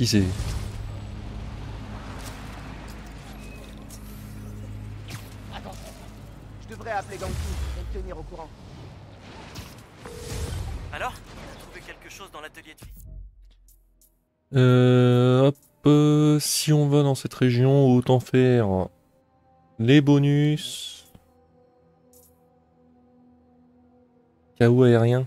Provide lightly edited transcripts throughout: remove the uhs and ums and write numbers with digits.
c'est... Attends, je devrais appeler Ganku et me tenir au courant. Alors, t'as trouvé quelque chose dans l'atelier de fille? Hop, si on va dans cette région, autant faire les bonus. Chaos aérien.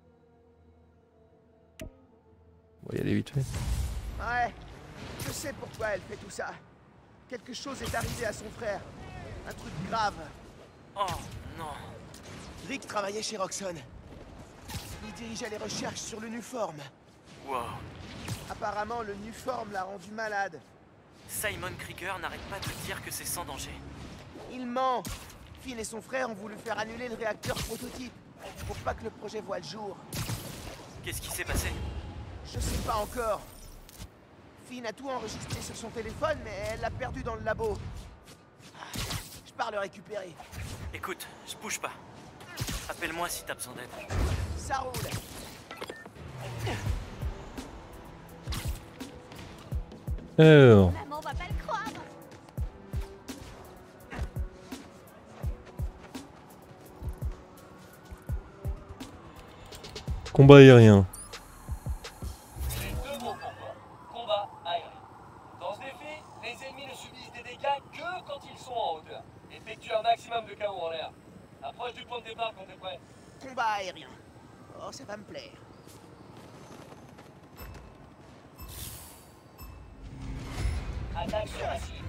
On va y aller vite fait. Ouais, je sais pourquoi elle fait tout ça. Quelque chose est arrivé à son frère. Un truc grave. Oh non. Rick travaillait chez Roxxon. Il dirigeait les recherches sur le Nuform. Wow. Apparemment, le Nuform l'a rendu malade. Simon Krieger n'arrête pas de dire que c'est sans danger. Il ment. Finn et son frère ont voulu faire annuler le réacteur prototype pour pas que le projet voie le jour. Qu'est-ce qui s'est passé? Je sais pas encore. Finn a tout enregistré sur son téléphone, mais elle l'a perdu dans le labo. Je pars le récupérer. Écoute, je bouge pas. Appelle-moi si t'as besoin d'aide. Ça roule. Alors, Maman va pas le croire. combat aérien. J'ai deux mots pour toi. Combat aérien. Dans ce défi, les ennemis ne subissent des dégâts que quand ils sont en hauteur. Effectue un maximum de KO en l'air. Approche du point de départ quand t'es prêt. Combat aérien. Oh, ça va me plaire. Attaque sur la cible.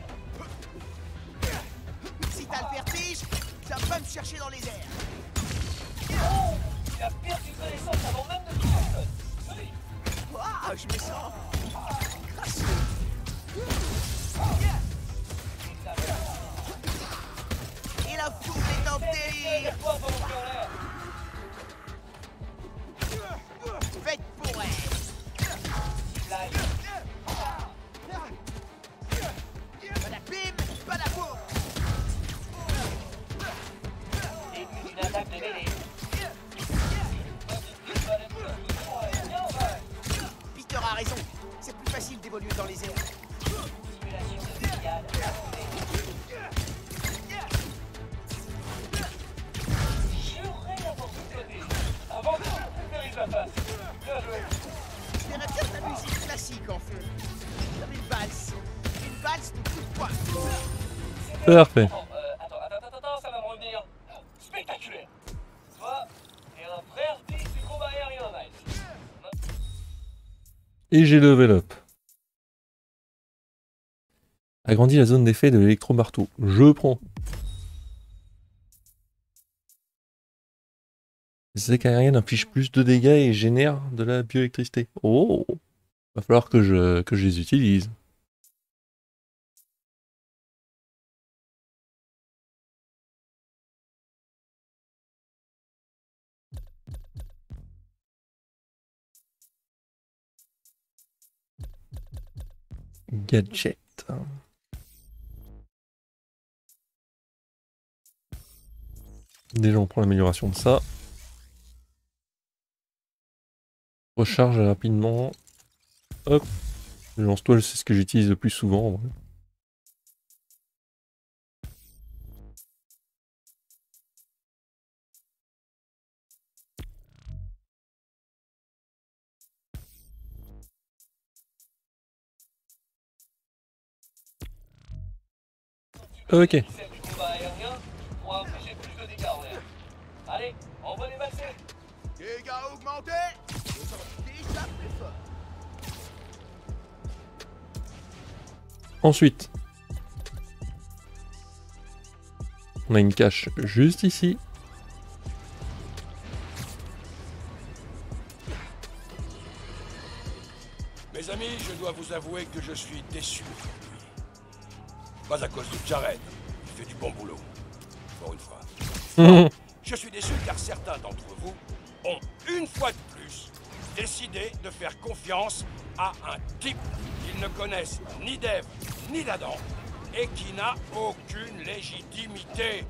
Si t'as le vertige, ça va me chercher dans les airs. Oh, il a perdu connaissance avant même de toucher le sol. Solide. Waouh, je me sens gracieux. Et la foule est en délire. Toi, volonté en l'air. Faites pour elle. Fly. Pas la bim, pas la boum. Début d'une attaque de mêlée. Peter a raison. C'est plus facile d'évoluer dans les airs. Simulation spéciale. J'aurais d'avoir tout côté. Avant que je pulvérise la face. Bien joué. Je verrais bien de la musique classique en fond. Comme une valse. Une valse de coups de poing. Parfait. Attends, ça va me revenir. Spectaculaire. Toi, t'es un vrai artiste du combat aérien, Miles. Et j'ai level up. Agrandit la zone d'effet de l'électro-marteau. Je prends. Les attaques aériennes infligent plus de dégâts et génèrent de la bioélectricité. Oh, va falloir que je les utilise. Gadget. Déjà on prend l'amélioration de ça. Recharge rapidement. Hop. Le lance-toile, c'est ce que j'utilise le plus souvent. En vrai. Ok. Celle du combat aérien pour infliger plus de dégâts en l'air. Allez, envoie les valsés. Dégâts augmentés. Déjà plus fort. Ensuite, on a une cache juste ici. Mes amis, je dois vous avouer que je suis déçu. Pas à cause de Jared, il fait du bon boulot. Pour une fois. Je suis déçu car certains d'entre vous ont, une fois de plus, décidé de faire confiance à un type qu'ils ne connaissent ni d'Ève ni d'Adam et qui n'a aucune légitimité.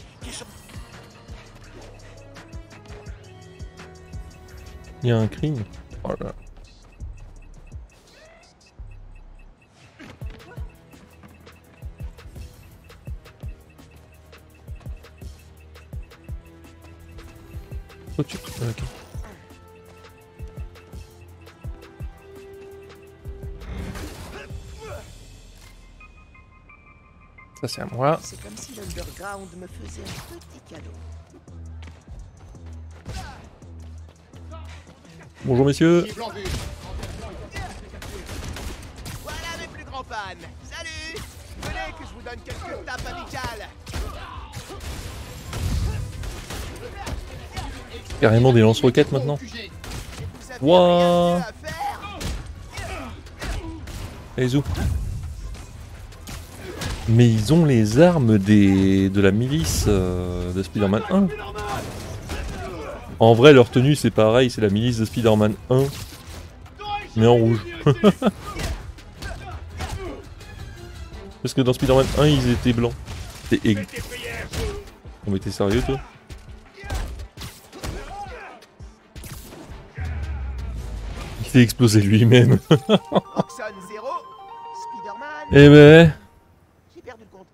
Il y a un crime. Oh là là. Oh, tu... ok. Ça c'est à moi. C'est comme si l'Underground me faisait un petit cadeau. Bonjour messieurs. Voilà mes plus grands fans. Salut. Venez que je vous donne quelques tapes amicales. Carrément des lance-roquettes maintenant. Vous avez rien Wouah. mieux à faire. Allez zou. Mais ils ont les armes de la milice de Spider-Man 1. En vrai, leur tenue c'est pareil, c'est la milice de Spider-Man 1, mais en rouge. Parce que dans Spider-Man 1, ils étaient blancs. On mais t'es sérieux toi? Il s'est explosé lui-même. Oxon 0. Spider-Man. Eh ben, J'ai perdu le compte.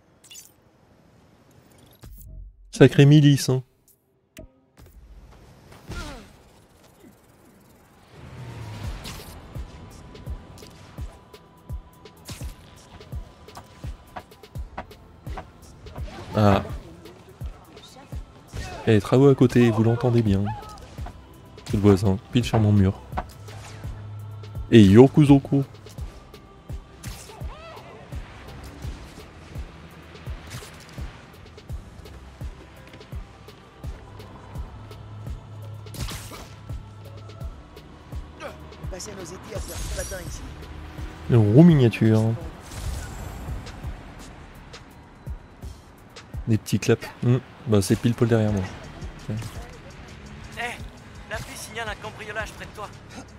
sacré milice hein. Ah. Eh, travaux à côté, vous l'entendez bien. C'est le voisin, pile sur mon mur. Et Yokuzoku. Passer nos étés à faire du patin ici. Le roux miniature. Des petits claps. Bah c'est pile poil derrière moi. Hé, l'appli signale un cambriolage près de toi.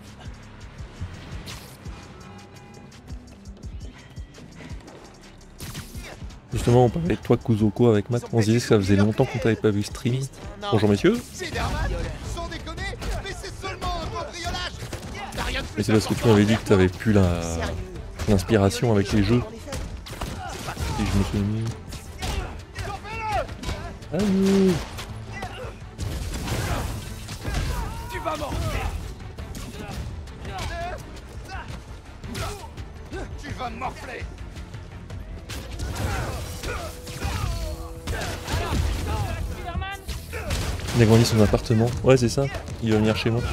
Justement on parlait de toi Kuzoko avec Matt. On se disait que ça faisait longtemps qu'on t'avait pas vu stream. Bonjour messieurs. Spider-Man. Sans déconner, mais c'est seulement un cambriolage. T'as rien de plus Et c'est parce que tu m'avais dit que t'avais plus l'inspiration avec les jeux. Et je me suis mis... Allez. Tu vas morfler. Tu vas morfler. Il a grandi son appartement. Ouais c'est ça. Il va venir chez moi.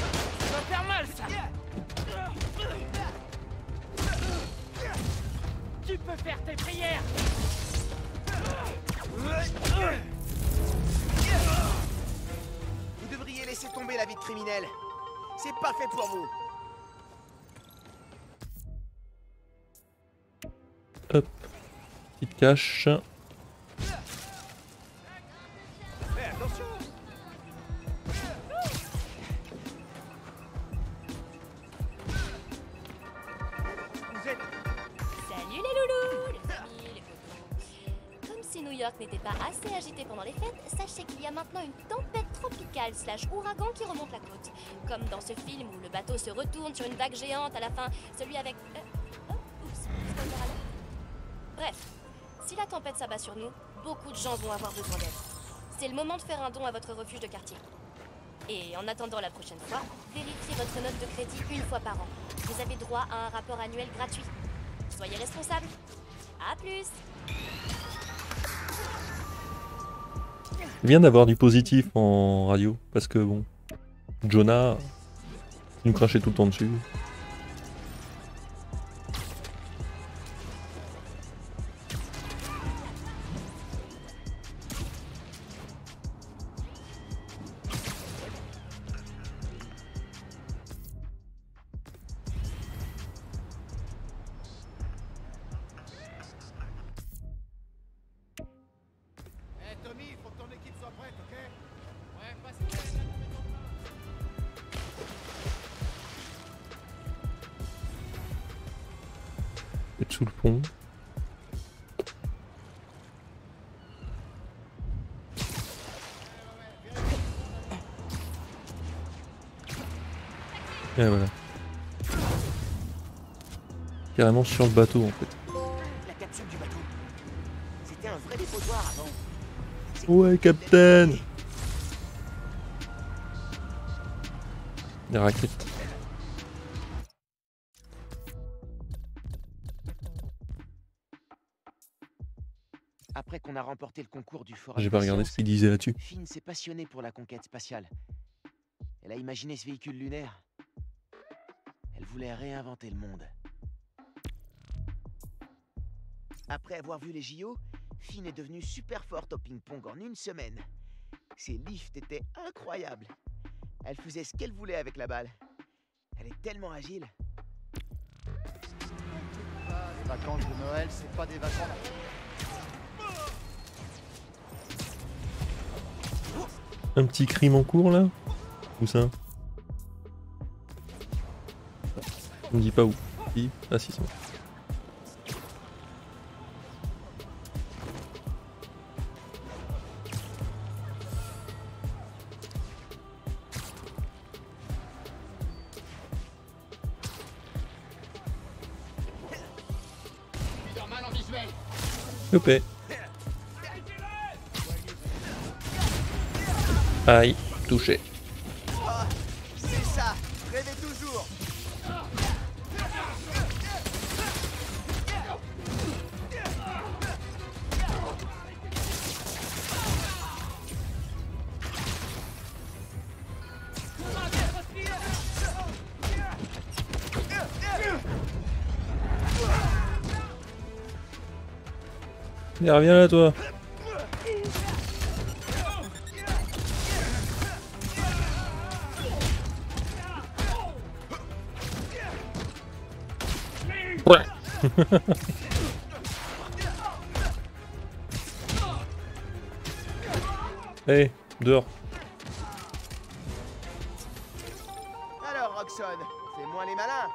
Tu peux faire tes prières. Vous devriez laisser tomber la vie de criminel. C'est pas fait pour vous. Hop. Petite cache. Salut les loulous, les amis, les cocos. Comme si New York n'était pas assez agité pendant les fêtes, sachez qu'il y a maintenant une tempête tropicale / ouragan qui remonte la côte. Comme dans ce film où le bateau se retourne sur une vague géante à la fin, celui avec... oups, spoiler alert. Bref, si la tempête s'abat sur nous, beaucoup de gens vont avoir besoin d'aide. C'est le moment de faire un don à votre refuge de quartier. Et en attendant la prochaine fois, vérifiez votre note de crédit une fois par an. Vous avez droit à un rapport annuel gratuit. Soyez responsables. À plus. C'est bien d'avoir du positif en radio. Parce que bon... Jonah... Il nous crachait tout le temps dessus. Tommy, faut que ton équipe soit prête, ok? Ouais, passe. Peut-être sous le pont. Et voilà. Carrément sur le bateau en fait. La capsule du bateau. C'était un vrai dépotoir avant. C'est Ouais, Captain. Des raquettes. Après qu'on a remporté le concours du Forum J'ai pas des regardé sciences, ce qu'il disait là-dessus. Finn s'est passionnée pour la conquête spatiale. Elle a imaginé ce véhicule lunaire. Elle voulait réinventer le monde. Après avoir vu les JO, Finn est devenue super forte au ping-pong en une semaine. Ses lifts étaient incroyables. Elle faisait ce qu'elle voulait avec la balle. Elle est tellement agile. Les vacances de Noël, c'est pas des vacances. Un petit crime en cours là? Où ça? On me dit pas où. Si. Ah si, c'est bon. Loupé. Aïe, touché. Oh, c'est ça, rêvez toujours. Allez, reviens là toi. Ouais. Allez, dehors. Alors, Roxxon, fais-moi les malins.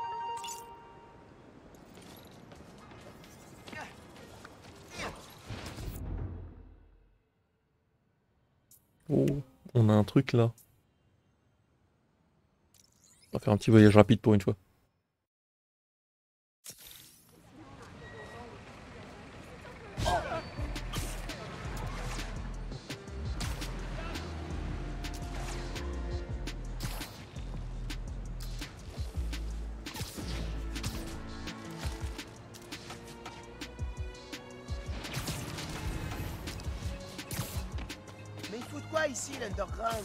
Oh, on a un truc là. On va faire un petit voyage rapide pour une fois. Mais il faut de quoi ici, l'Underground?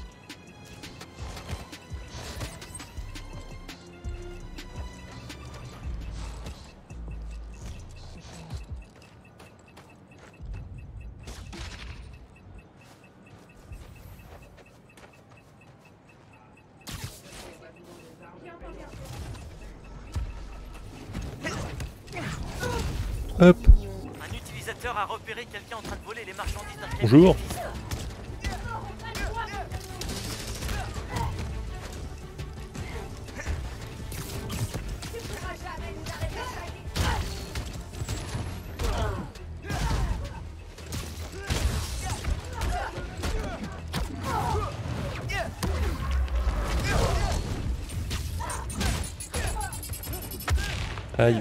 Hop. Un utilisateur a repéré quelqu'un en train de voler les marchandises d'un camion. Bonjour. Aïe.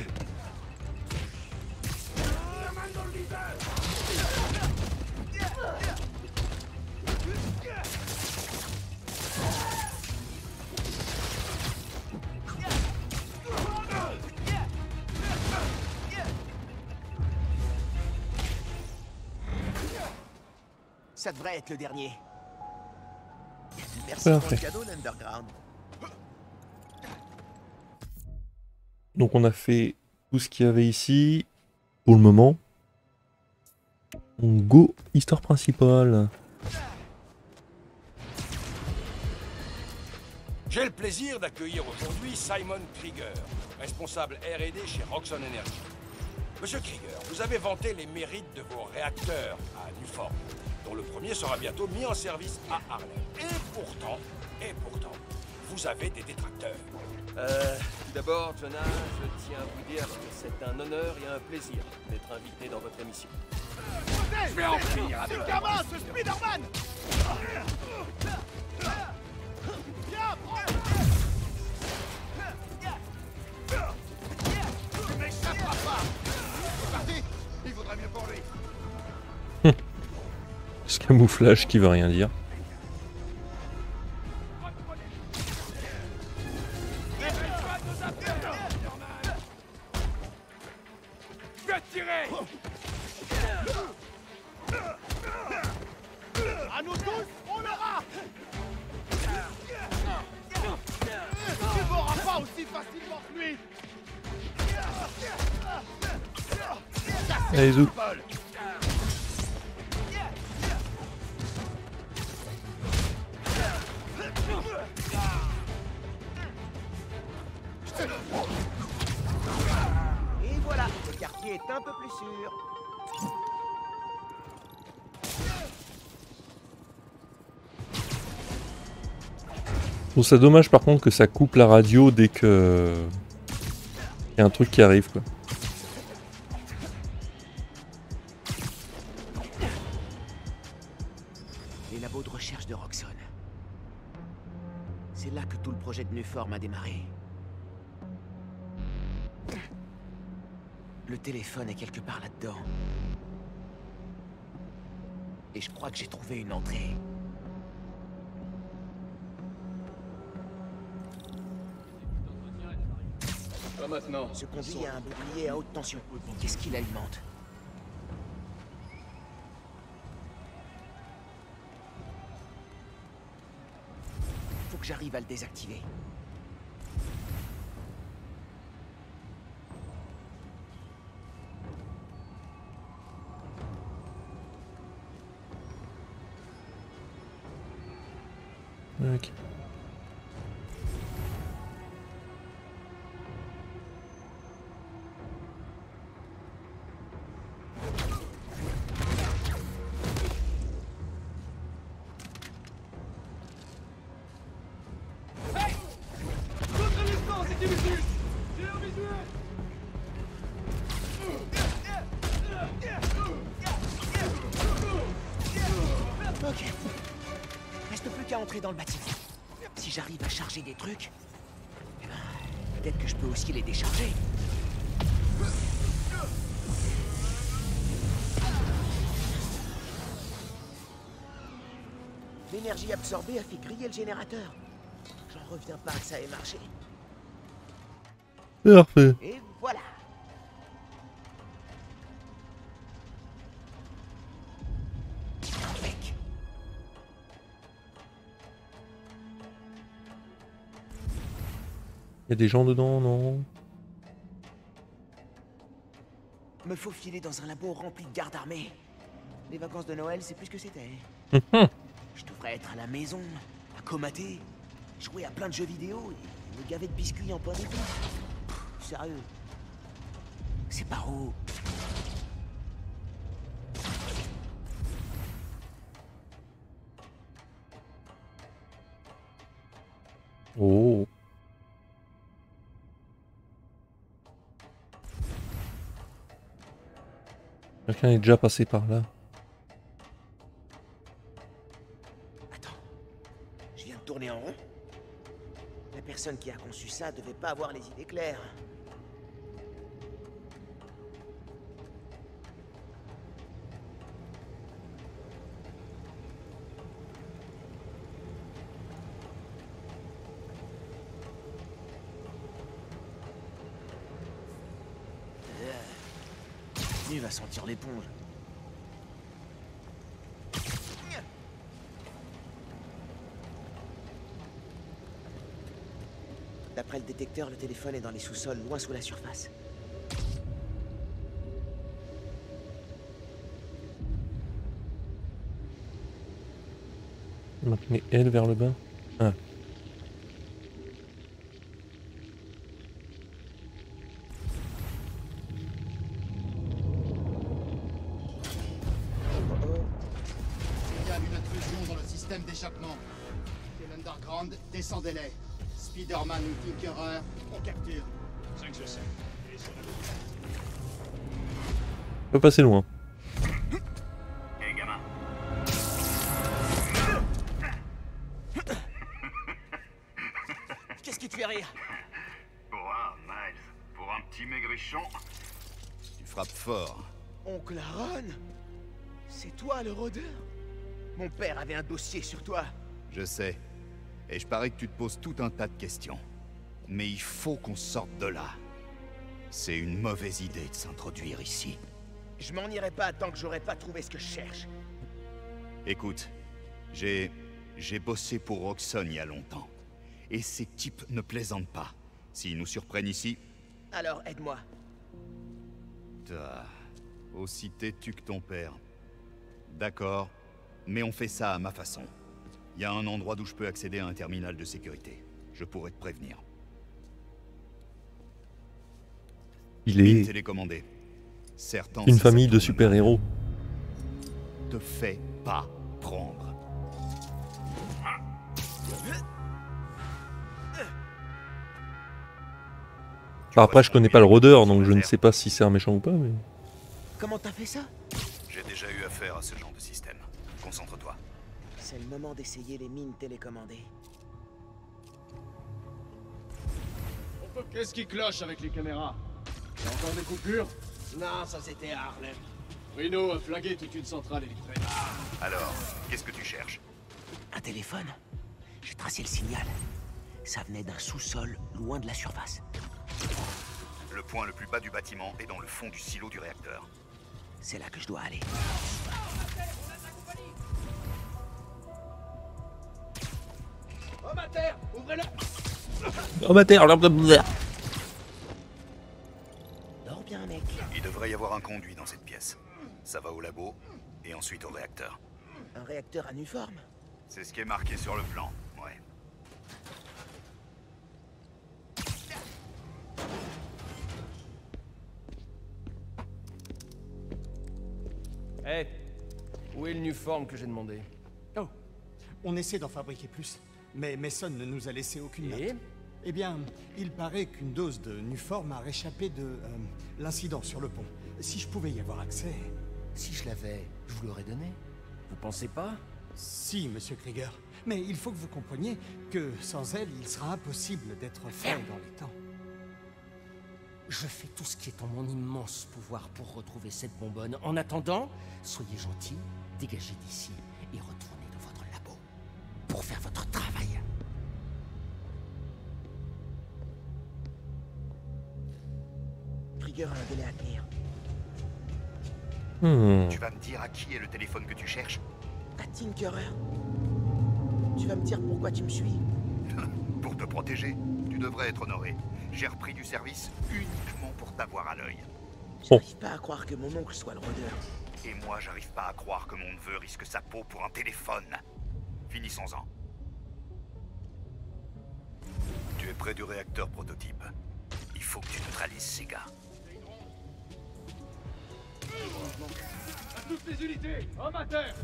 Ça devrait être le dernier. Merci Parfait. pour le cadeau, l'Underground. Donc on a fait tout ce qu'il y avait ici. Pour le moment. On go histoire principale. J'ai le plaisir d'accueillir aujourd'hui Simon Krieger, responsable R&D chez Roxxon Energy. Monsieur Krieger, vous avez vanté les mérites de vos réacteurs à Newform, dont le premier sera bientôt mis en service à Harlem. Et pourtant, vous avez des détracteurs. D'abord, Jonah, je tiens à vous dire que c'est un honneur et un plaisir d'être invité dans votre émission. Je vais en finir avec C'est gamin, ce Spider-Man! Viens, prends-le! Tu m'échapperas pas. C'est parti. Il vaudrait mieux pour lui. Ce camouflage qui veut rien dire. nous tous, on l'aura. Tu m'auras pas aussi facilement que lui. Allez, zou. Et voilà, le quartier est un peu plus sûr. Je trouve ça dommage par contre que ça coupe la radio dès que il y a un truc qui arrive quoi. Les labos de recherche de Roxxon. C'est là que tout le projet de Nuform a démarré. Le téléphone est quelque part là-dedans. Et je crois que j'ai trouvé une entrée. Pas maintenant. Ce conduit a un bouclier à haute tension. Qu'est-ce qu'il alimente? Faut que j'arrive à le désactiver. Ok. Ok. Reste plus qu'à entrer dans le bâtiment. Si j'arrive à charger des trucs, eh ben, peut-être que je peux aussi les décharger. L'énergie absorbée a fait griller le générateur. J'en reviens pas que ça ait marché. Parfait. Et voilà. Impec. Il y a des gens dedans, non? Me faufiler dans un labo rempli de gardes armés. Les vacances de Noël, c'est plus ce que c'était. Je devrais être à la maison, à comater, jouer à plein de jeux vidéo et me gaver de biscuits en point d'épi. Sérieux. C'est par où? Oh. Quelqu'un est déjà passé par là. Attends. Je viens de tourner en rond? La personne qui a conçu ça devait pas avoir les idées claires. Il va sentir l'éponge. D'après le détecteur, le téléphone est dans les sous-sols, loin sous la surface. Maintenez elle vers le bas. Ah. Il y a une intrusion dans le système d'échappement. Et l'Underground, descendez-les. Spider-Man ou Tinkerer, on capture. 5 sur 7. On peut passer loin. Hé gamin. Qu'est-ce qui te fait rire? Quoi, Miles? Pour un petit maigrichon? Tu frappes fort. Oncle Aaron? C'est toi le rôdeur? Mon père avait un dossier sur toi. Je sais. Et je parie que tu te poses tout un tas de questions. Mais il faut qu'on sorte de là. C'est une mauvaise idée de s'introduire ici. Je m'en irai pas tant que j'aurais pas trouvé ce que je cherche. Écoute, J'ai bossé pour Roxxon il y a longtemps. Et ces types ne plaisantent pas. S'ils nous surprennent ici... Alors, aide-moi. T'as... aussi têtu que ton père. D'accord, mais on fait ça à ma façon. Il y a un endroit d'où je peux accéder à un terminal de sécurité. Je pourrais te prévenir. Il est télécommandé. Certains une famille de super-héros. Te fais pas prendre. Après, je connais pas le rôdeur, donc je ne sais pas si c'est un méchant ou pas, mais... Comment t'as fait ça? J'ai déjà eu affaire à ce genre de système. Concentre-toi. C'est le moment d'essayer les mines télécommandées. Qu'est-ce qui cloche avec les caméras? Y'a encore des coupures? Non, ça c'était à Harlem. Reno a flagué toute une centrale électrique. Alors, qu'est-ce que tu cherches? Un téléphone? J'ai tracé le signal. Ça venait d'un sous-sol, loin de la surface. Le point le plus bas du bâtiment est dans le fond du silo du réacteur. C'est là que je dois aller. Homme à terre, ouvrez-le. Oh ma terre, blablabla. Dors bien, mec. Il devrait y avoir un conduit dans cette pièce. Ça va au labo, et ensuite au réacteur. Un réacteur anuforme? C'est ce qui est marqué sur le plan, ouais. Hé, où est le Nuform que j'ai demandé? Oh, on essaie d'en fabriquer plus, mais Mason ne nous a laissé aucune note. Et Eh bien, il paraît qu'une dose de Nuform a réchappé de l'incident sur le pont. Si je pouvais y avoir accès... si je l'avais, je vous l'aurais donné. Vous pensez pas? Si, monsieur Krieger. Mais il faut que vous compreniez que sans elle, il sera impossible d'être fait dans les temps. Je fais tout ce qui est en mon immense pouvoir pour retrouver cette bonbonne. En attendant, soyez gentils, dégagez d'ici et retournez dans votre labo pour faire votre travail. Krieger a un délai à tenir. Tu vas me dire à qui est le téléphone que tu cherches? À Tinkerer. Tu vas me dire pourquoi tu me suis? Pour te protéger, tu devrais être honoré. J'ai repris du service uniquement pour t'avoir à l'œil. J'arrive pas à croire que mon oncle soit le rôdeur. Et moi, j'arrive pas à croire que mon neveu risque sa peau pour un téléphone. Finissons-en. Tu es près du réacteur prototype. Il faut que tu neutralises ces gars. À toutes les unités, homme à terre!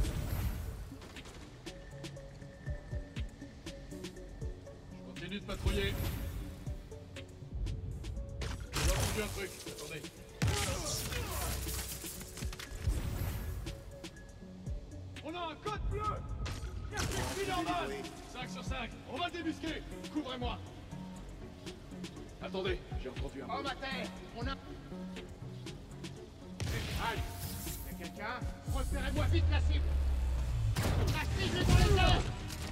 Je continue de patrouiller. J'ai entendu un truc, attendez. On a un code bleu! Merci, normal! 5 sur 5, on va le débusquer! Couvrez-moi! Attendez, j'ai entendu un mot. Homme à terre, on a... Aïe! Y'a quelqu'un? Repérez-moi vite la cible! La cible est dans les airs!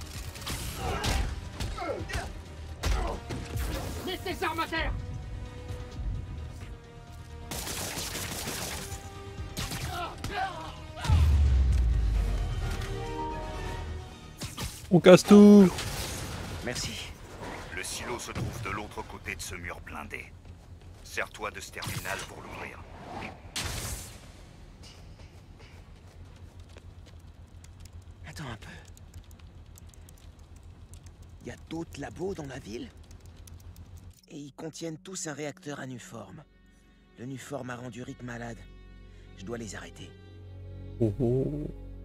Mettez tes armes à terre! On casse tout. Merci. Le silo se trouve de l'autre côté de ce mur blindé. Sers-toi de ce terminal pour l'ouvrir. Attends un peu. Il y a d'autres labos dans la ville? Et ils contiennent tous un réacteur anuforme. Le Nuform a rendu Rick malade. Je dois les arrêter. Oh oh.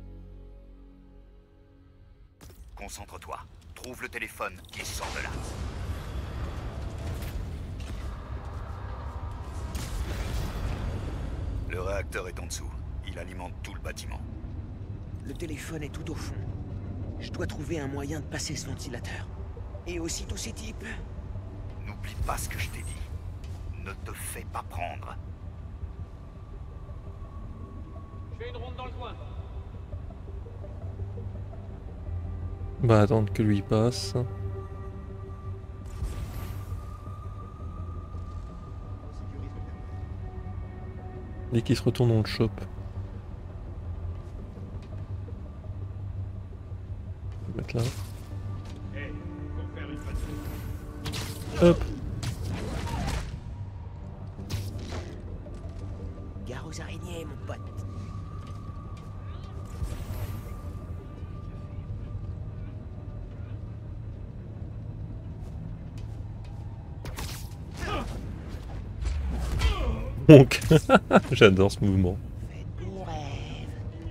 Concentre-toi. Trouve le téléphone et sors de là. Le réacteur est en dessous. Il alimente tout le bâtiment. Le téléphone est tout au fond. Je dois trouver un moyen de passer ce ventilateur. Et aussi tous ces types. N'oublie pas ce que je t'ai dit. Ne te fais pas prendre. Je fais une ronde dans le coin. On va attendre que lui passe. Dès qu'il se retourne, on le chope. On va mettre là. Hey, pour faire une patrouille. Hop. Gare aux araignées, mon pote. Donc, j'adore ce mouvement. Faites bon rêve.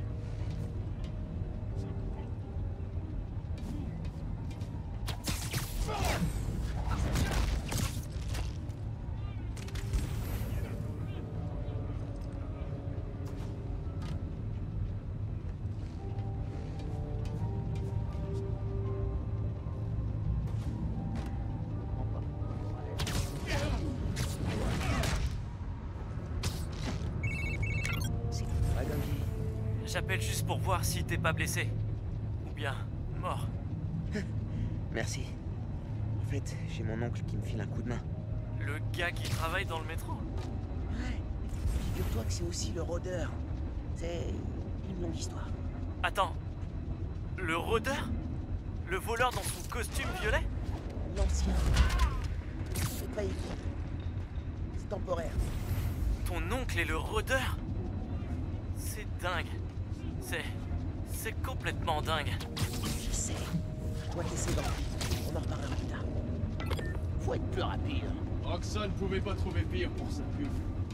C'est pas comme J'appelle juste pour voir si t'es pas blessé. Ou bien mort. Merci. En fait, j'ai mon oncle qui me file un coup de main. Le gars qui travaille dans le métro. Ouais. Figure-toi que c'est aussi le rôdeur. C'est une longue histoire. Attends. Le rôdeur? Le voleur dans son costume violet? L'ancien. C'est pas écrit. C'est temporaire. Ton oncle est le rôdeur? C'est dingue. C'est complètement dingue. Je sais. Je dois te laisser dans. On en reparlera plus tard. Faut être plus rapide. Roxxon pouvait pas trouver pire pour sa pub.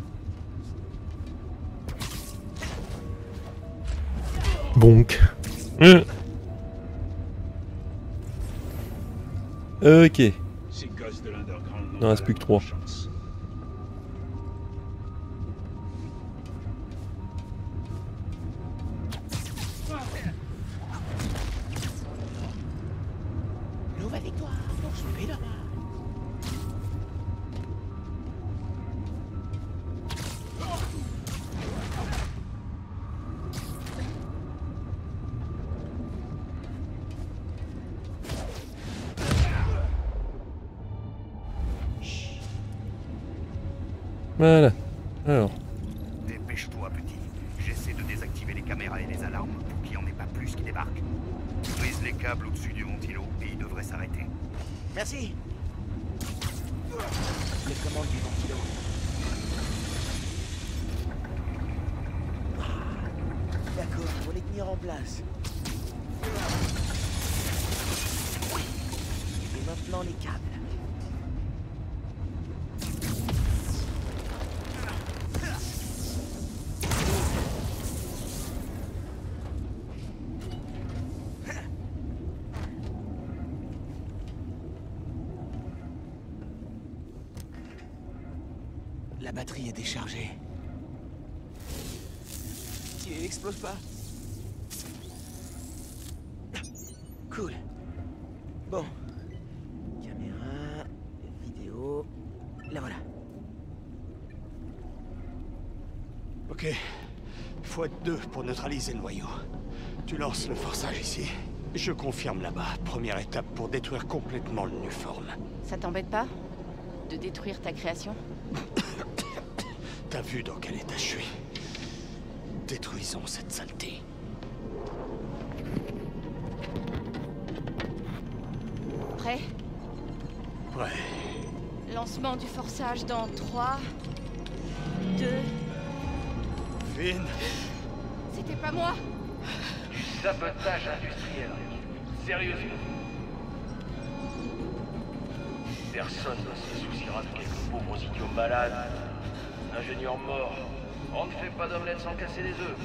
Bonk. Ok. Ces gosses de l'Underground Il en reste plus que 3. Nouvelle victoire pour Spider-Man. Voilà. Alors. Dépêche-toi, petit. J'essaie de désactiver les caméras et les alarmes pour qu'il n'y en ait pas plus qui débarquent. Brise les câbles au-dessus du ventilo et il devrait s'arrêter. Merci. Les commandes du ventilo. D'accord, faut les tenir en place. Et maintenant les câbles. La batterie est déchargée. Il n'explose pas. Cool. Bon. Caméra, vidéo. La voilà. Ok. Faut être 2 pour neutraliser le noyau. Tu lances le forçage ici. Je confirme là-bas. Première étape pour détruire complètement le Nuform. Ça t'embête pas de détruire ta création? T'as vu dans quel état je suis? Détruisons cette saleté. Prêt? Ouais. Lancement du forçage dans 3, 2... Finn. C'était pas moi. Sabotage industriel. Sérieusement. Personne ne se souciera de quelques pauvres idiots malades. Ingénieur mort. On ne fait pas d'omelette sans casser les œufs.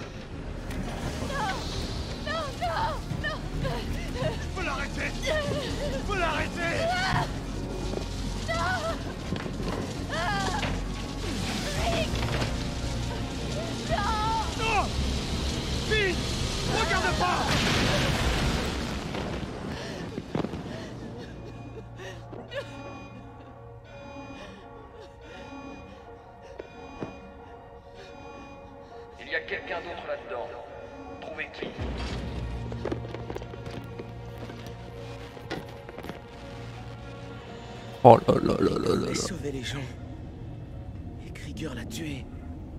Non. Non, non, non. Faut l'arrêter. Faut l'arrêter. Non. Rick. Non. Non. Finn, regarde pas. Il y a quelqu'un d'autre là-dedans. Trouvez qui? Oh là là là là là J'ai là. sauvé les gens. Et Krieger l'a tué.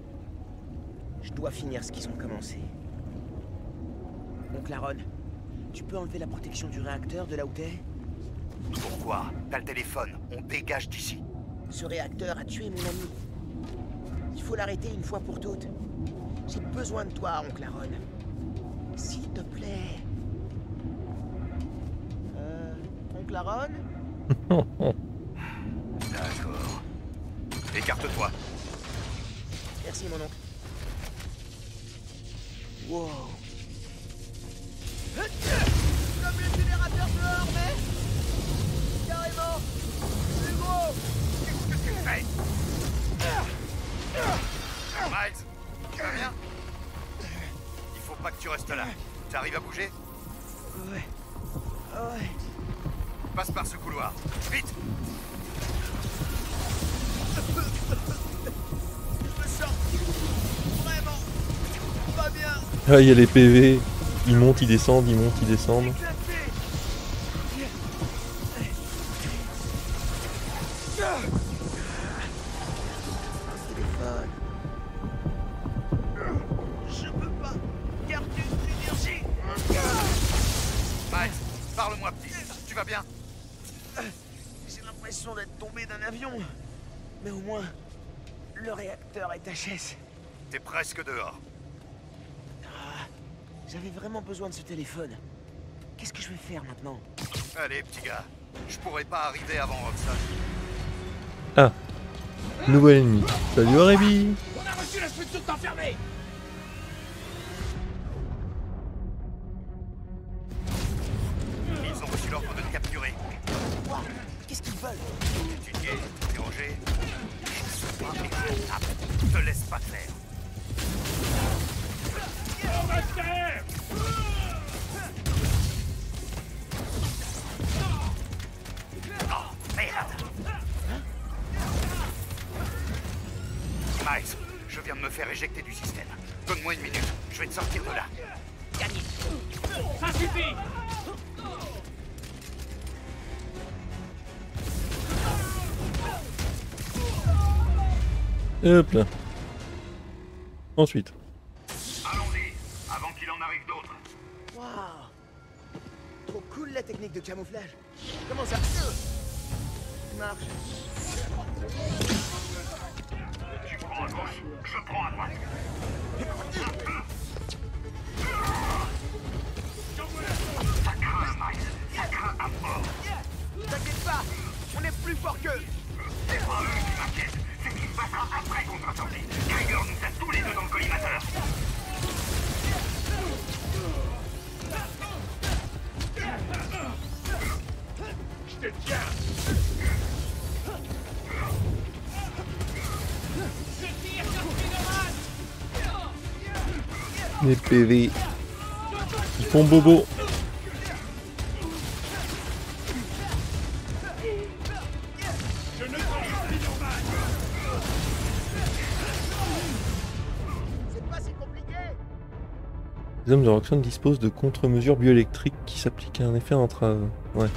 Je dois finir ce qu'ils ont commencé. Donc Laron, Tu peux enlever la protection du réacteur de là où t'es? Pourquoi? T'as le téléphone, on dégage d'ici. Ce réacteur a tué mon ami. Il faut l'arrêter une fois pour toutes. J'ai besoin de toi, oncle Aaron. S'il te plaît. Oncle Aaron? D'accord. Écarte-toi. Merci, mon oncle. Wow. Comme les générateurs dehors, mais... carrément. C'est gros. Qu'est-ce que tu fais? Miles, tu vas bien? Il faut pas que tu restes là. T'arrives à bouger? Ouais. Ouais. Passe par ce couloir. Vite! Je me sens vraiment pas bien. Ah, il y a les PV. Ils montent, ils descendent, ils montent, ils descendent. Téléphone. Je peux pas garder l'énergie. Miles, parle-moi petit. Tu vas bien? J'ai l'impression d'être tombé d'un avion. Mais au moins, le réacteur est HS. T'es presque dehors. J'avais vraiment besoin de ce téléphone. Qu'est-ce que je vais faire maintenant? Allez, petit gars. Je pourrais pas arriver avant Roxanne. Ah. Nouvel ennemi. Salut Aurébi. On a reçu l'instruction de t'enfermer. Ils ont reçu l'ordre de te capturer. Quoi? Qu'est-ce qu'ils veulent? Étudier, interroger. Ils sont pas écoutables. Te laisse pas faire. On va se faire. Oh, merde! Miles, je viens de me faire éjecter du système. Donne-moi une minute, je vais te sortir de là. Gagné. Ça suffit. Hop là. Ensuite. Allons-y, avant qu'il en arrive d'autres. Waouh. Trop cool la technique de camouflage. Comment ça marche? Tu prends à gauche, je prends à droite. Ça craint, Miles. Ça craint à mort. T'inquiète pas, on est plus fort qu'eux. C'est pas eux qui m'inquiètent, c'est ce qui se passera après qu'on sera sortis. Krieger nous a tous les deux dans le collimateur. Je te tiens. Les PV. Ils font bobo. C'est pas si compliqué. Les hommes de Roxxon disposent de contre-mesures bioélectriques qui s'appliquent à un effet d'entrave. Ouais.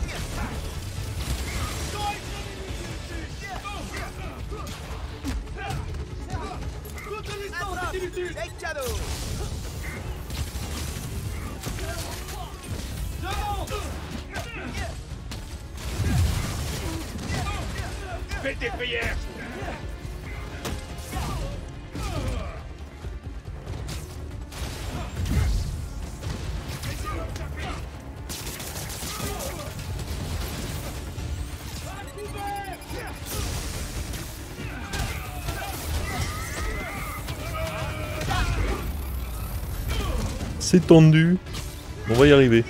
C'est cadeau. Fais tes prières. C'est tendu. On va y arriver.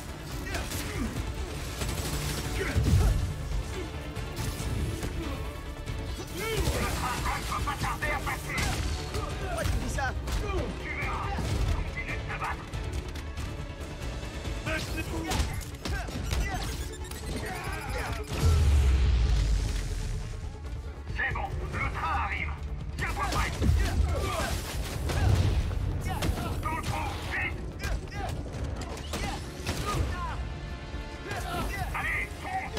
Pourquoi tu dis ça? C'est bon, le train arrive. Tiens-toi prêt. Dans le trou, vite. Allez, fonce.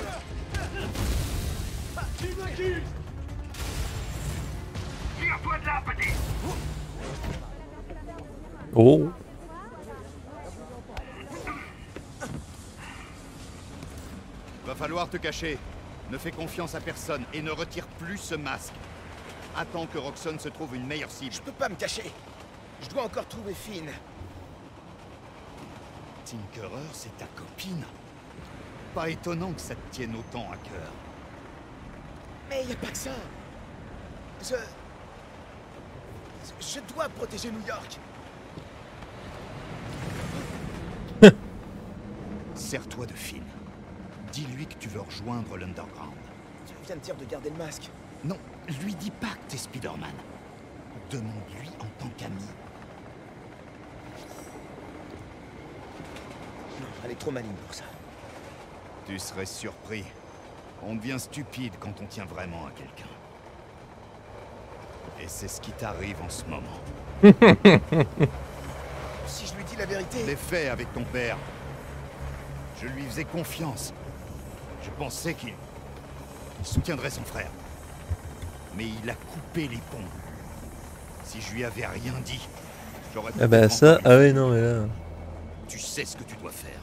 Tu m'accuses. Tire-toi de là, petit. Oh. Va falloir te cacher. Ne fais confiance à personne et ne retire plus ce masque. Attends que Roxxon se trouve une meilleure cible. Je peux pas me cacher. Je dois encore trouver Finn. Tinkerer, c'est ta copine. Pas étonnant que ça te tienne autant à cœur. Mais y a pas que ça. Je dois protéger New York. Sers-toi de Finn. Dis-lui que tu veux rejoindre l'Underground. Tu viens de dire de garder le masque. Non, lui dis pas que t'es Spider-Man. Demande-lui en tant qu'ami. Non, elle est trop maligne pour ça. Tu serais surpris. On devient stupide quand on tient vraiment à quelqu'un. Et c'est ce qui t'arrive en ce moment. Si je lui dis la vérité... Les faits avec ton père. Je lui faisais confiance. Je pensais qu'il soutiendrait son frère. Mais il a coupé les ponts. Si je lui avais rien dit, j'aurais... Ah bah ça, ah ouais non mais là... Tu sais ce que tu dois faire.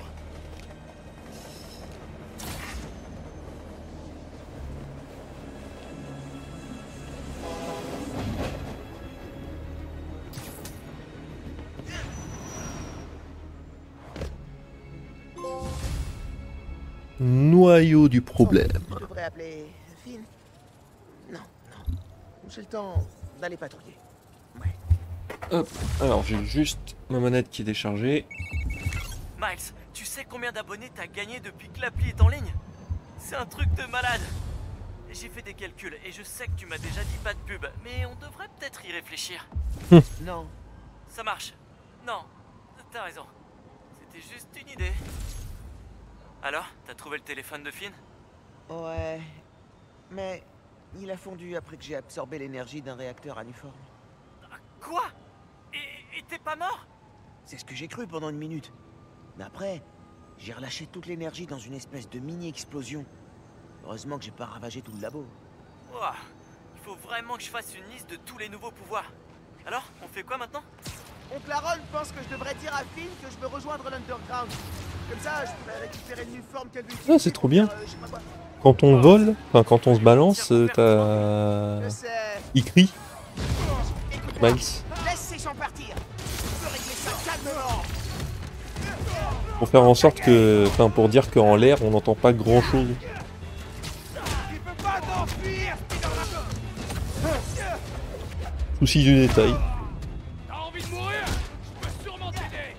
Noyau du problème. Je devrais appeler Finn. Non. J'ai le temps d'aller patrouiller. Hop, alors j'ai juste ma manette qui est déchargée. Miles, tu sais combien d'abonnés t'as gagné depuis que l'appli est en ligne? C'est un truc de malade. J'ai fait des calculs et je sais que tu m'as déjà dit pas de pub, mais on devrait peut-être y réfléchir. Non. Ça marche. Non, t'as raison. C'était juste une idée. Alors, t'as trouvé le téléphone de Finn? Ouais. Mais il a fondu après que j'ai absorbé l'énergie d'un réacteur aniforme. Quoi? Et t'es pas mort? C'est ce que j'ai cru pendant une minute. Mais après, j'ai relâché toute l'énergie dans une espèce de mini-explosion. Heureusement que j'ai pas ravagé tout le labo. Ouah, il faut vraiment que je fasse une liste de tous les nouveaux pouvoirs. Alors, on fait quoi maintenant? Oncle Aaron pense que je devrais dire à Finn que je veux rejoindre l'Underground. Comme ça, je pourrais récupérer une forme qu'elle lui... Ah, c'est trop bien. Quand on vole, enfin quand on se balance, t'as... Il crie. Miles. Laisse ces gens partir. Je peux régler ça calmement. Pour faire en sorte que... Enfin, pour dire qu'en l'air, on n'entend pas grand-chose. Tu peux pas t'enfuir, Spider-Man. Souci du détail. T'as envie de mourir? Je peux sûrement t'aider.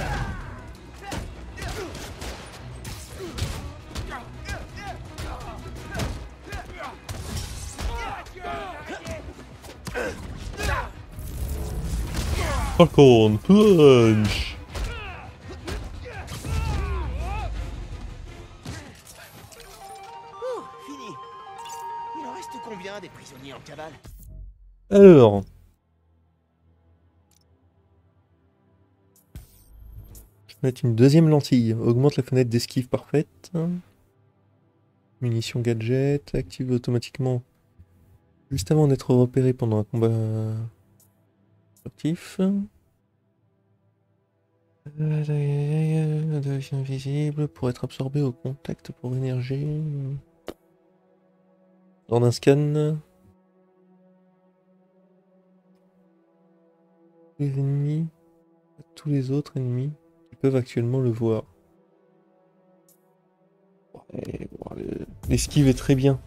Falcon Punch. Fini. Il en reste combien des prisonniers en cavale? Alors... Je vais mettre une deuxième lentille. Augmente la fenêtre d'esquive parfaite. Munitions gadget. Active automatiquement. Juste avant d'être repéré pendant un combat sportif. Devient invisible pour être absorbé au contact pour énergie. Lors d'un scan. Les ennemis. Tous les autres ennemis qui peuvent actuellement le voir. Ouais, l'esquive est très bien.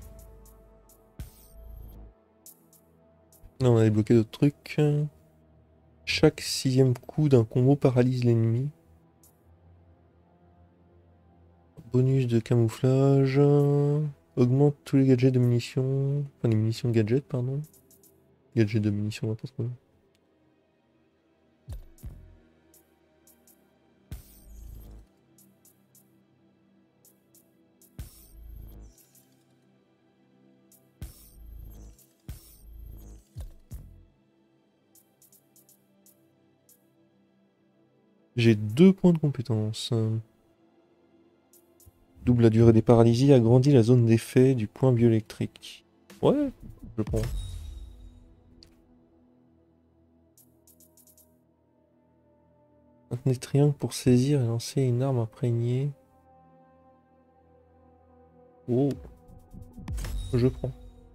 Là, on a débloqué d'autres trucs. Chaque 6e coup d'un combo paralyse l'ennemi. Bonus de camouflage. Augmente tous les gadgets de munitions. Enfin, les munitions gadgets, pardon. Gadgets de munitions, n'importe quoi. J'ai 2 points de compétence. Double la durée des paralysies, agrandit la zone d'effet du point bioélectrique. Ouais, je prends. Maintenez triangle pour saisir et lancer une arme imprégnée. Oh. Je prends.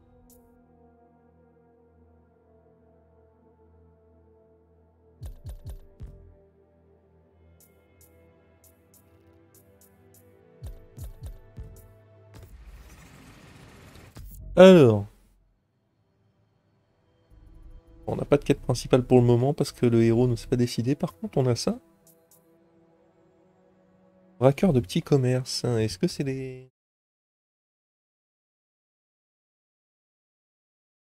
Alors. On n'a pas de quête principale pour le moment parce que le héros ne s'est pas décidé. Par contre, on a ça. Braqueur de petits commerces. Est-ce que c'est les...